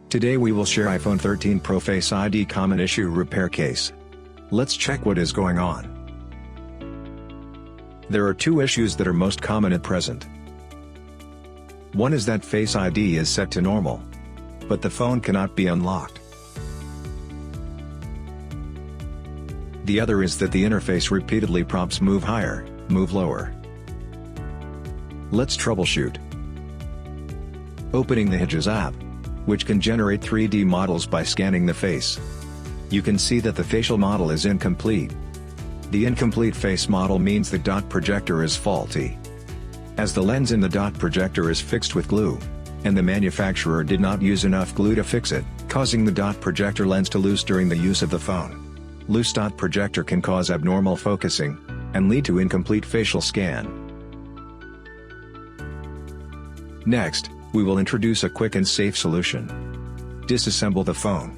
Today we will share iPhone 13 Pro Face ID common issue repair case. Let's check what is going on. There are two issues that are most common at present. One is that Face ID is set to normal, but the phone cannot be unlocked. The other is that the interface repeatedly prompts move higher, move lower. Let's troubleshoot. Opening the Hedges app, which can generate 3D models by scanning the face. You can see that the facial model is incomplete. The incomplete face model means the dot projector is faulty, as the lens in the dot projector is fixed with glue, and the manufacturer did not use enough glue to fix it, causing the dot projector lens to loose during the use of the phone. Loose dot projector can cause abnormal focusing, and lead to incomplete facial scan. Next, we will introduce a quick and safe solution. Disassemble the phone.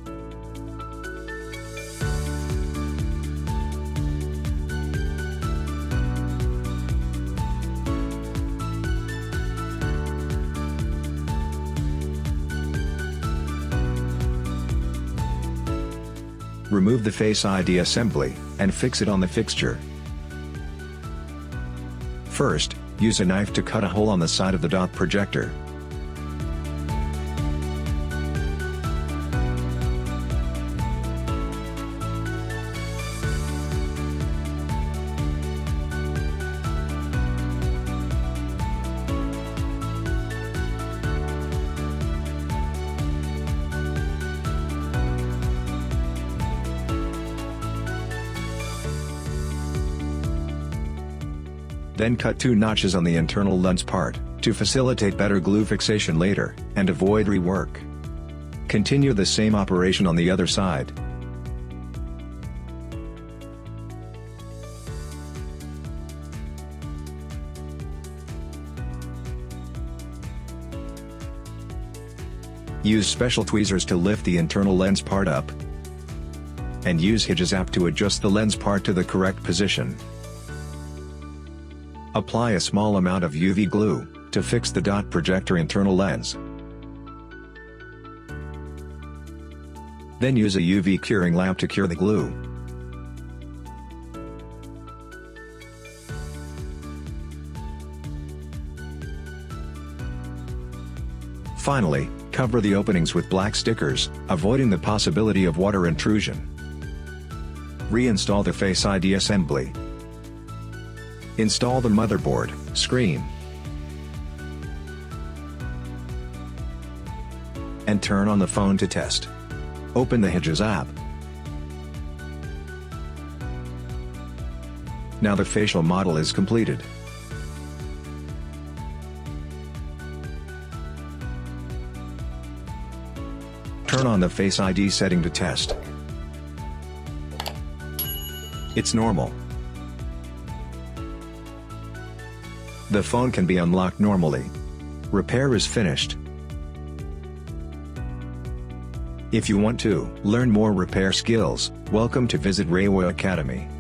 Remove the Face ID assembly, and fix it on the fixture. First, use a knife to cut a hole on the side of the dot projector. Then cut 2 notches on the internal lens part, to facilitate better glue fixation later, and avoid rework. Continue the same operation on the other side. Use special tweezers to lift the internal lens part up, and use Hedges app to adjust the lens part to the correct position. Apply a small amount of UV glue, to fix the dot projector internal lens. Then use a UV curing lamp to cure the glue. Finally, cover the openings with black stickers, avoiding the possibility of water intrusion. Reinstall the Face ID assembly. Install the motherboard, screen, and turn on the phone to test. Open the Hedges app. Now the facial model is completed. Turn on the Face ID setting to test. It's normal. The phone can be unlocked normally. Repair is finished. If you want to learn more repair skills, welcome to visit REWA Academy.